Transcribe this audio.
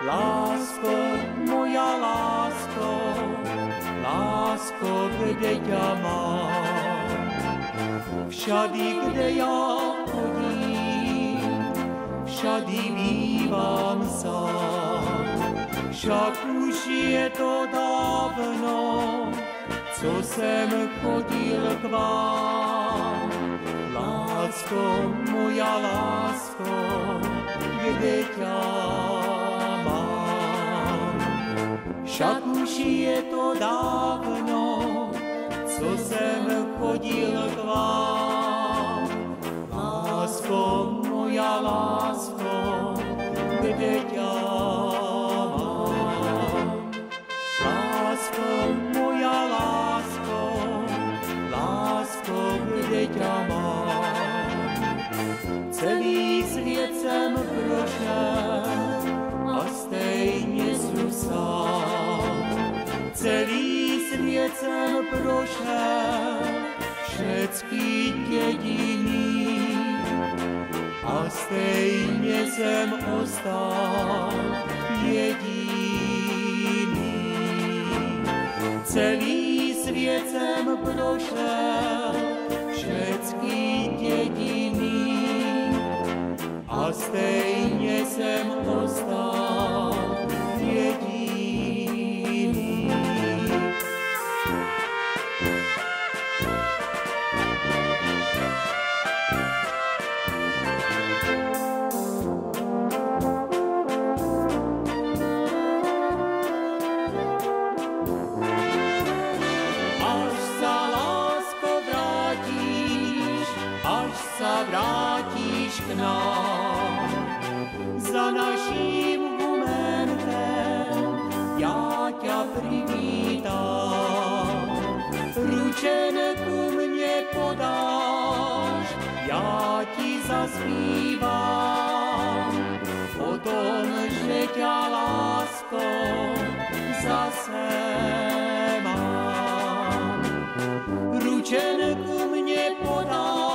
Lásko, moja lásko, lásko, kde ťa mám. Všady, kde ja chodím, všady bývam sám. Však už je to dávno, co jsem chodil k vám. Lásko, moja lásko, kde ťa mám. Však už je to dávno, co jsem chodil k vám. Lásko, moja lásko, kde ťa mám. Lásko, moja lásko, lásko, kde ťa mám. Celý svět jsem prošel a stejně sú sám. Celý svět jsem prošel, všetky dědiny a stejně jsem ostal jediný. Celý svět jsem prošel, všetky dědiny a stejně jsem ostal jediný. Vrátíš k nám za naším momentem, já ťa privítám. Ručenku mne podáš, já ti zaspívám o tom, že ťa lásko zase mám. Ručenku mne podáš,